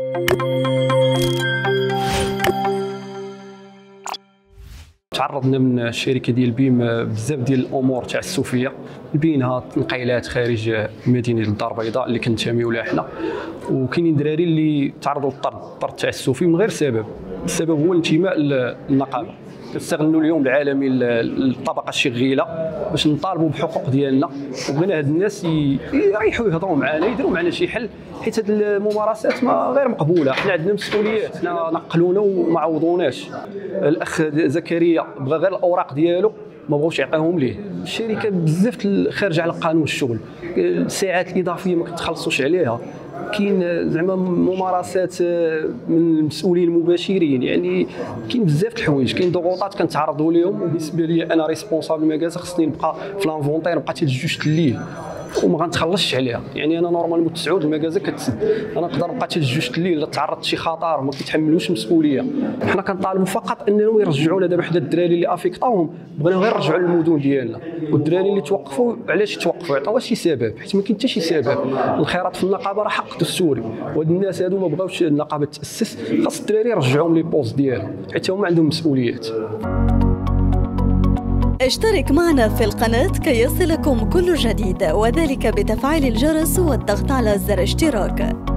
تعرضنا من الشركه ديال بيم بزاف ديال الامور تعسفيه، بينها تنقيلات خارج مدينه الدار البيضاء اللي كنتميو لها حنا، وكاينين دراري اللي تعرضوا للطرد التعسفي من غير سبب. السبب هو الانتماء للنقابه. كنستغلوا اليوم العالمي الطبقه الشغيله باش نطالبوا بحقوق ديالنا، وبغينا هاد الناس يريحوا يهضروا معنا، يديروا معنا شي حل، حيت هاد الممارسات ما غير مقبوله. حنا عندنا مسؤوليات، حنا نقلونا وما عوضوناش. الاخ زكريا بغى غير الاوراق ديالو ما بغاوش يعطيهم ليه. الشركه بزاف خارجه على قانون الشغل، الساعات الاضافيه ما كتخلصوش عليها، كاين زعما ممارسات من المسؤولين المباشرين، يعني كاين بزاف د الحوايج، كاين ضغوطات كنتعرضوا لهم. وبالنسبه لي انا ريسبونسابل ماكازا خصني نبقى في لانفونتير، نبقى حتى لجوج الليل وما غنتخلصش عليها. يعني انا نورمالمون 9 الماكازا كتسد، انا نقدر نبقى حتى لجوج الليل الا تعرضت شي خطر ما كيتحملوش المسؤوليه. حنا كنطالبوا فقط انهم يرجعونا. دابا حدا الدراري اللي افيكطاوهم بغينا غير نرجعوا للمدن ديالنا، والدراري اللي توقفوا علاش توقفوا؟ عطاوها شي سبب، حيت ما كاين حتى شي سبب. الانخراط في النقابه راه حق دستوري، وهاد الناس هادو ما بغاوش النقابه تاسس، خاص الدراري يرجعوهم لي بوست ديالهم حيت هما عندهم مسؤوليات. اشترك معنا في القناة كي يصلكم كل جديد، وذلك بتفعيل الجرس والضغط على زر اشتراك.